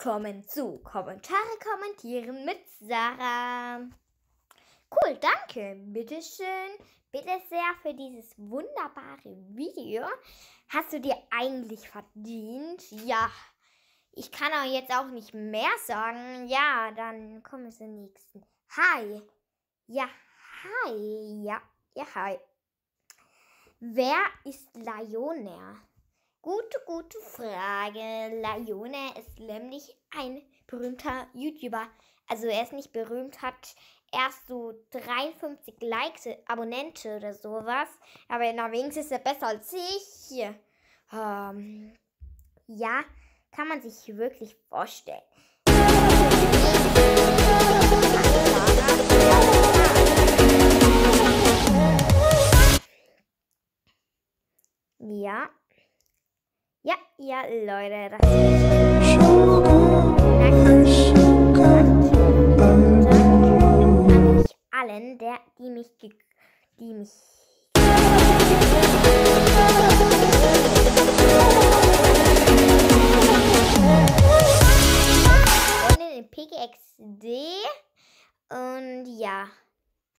Willkommen zu Kommentare kommentieren mit Sarah. Cool, danke. Bitteschön. Bitte sehr für dieses wunderbare Video. Hast du dir eigentlich verdient? Ja. Ich kann auch jetzt auch nicht mehr sagen. Ja, dann kommen wir zum nächsten. Hi. Ja, hi. Ja, hi. Wer ist Lionel? Gute Frage. Lionel ist nämlich ein berühmter YouTuber. Also er ist nicht berühmt, hat erst so 53 Likes, Abonnenten oder sowas. Aber na, wenigstens ist er besser als ich. Ja, kann man sich wirklich vorstellen. Ja, Leute, das ist allen, die mich in PGXD und ja.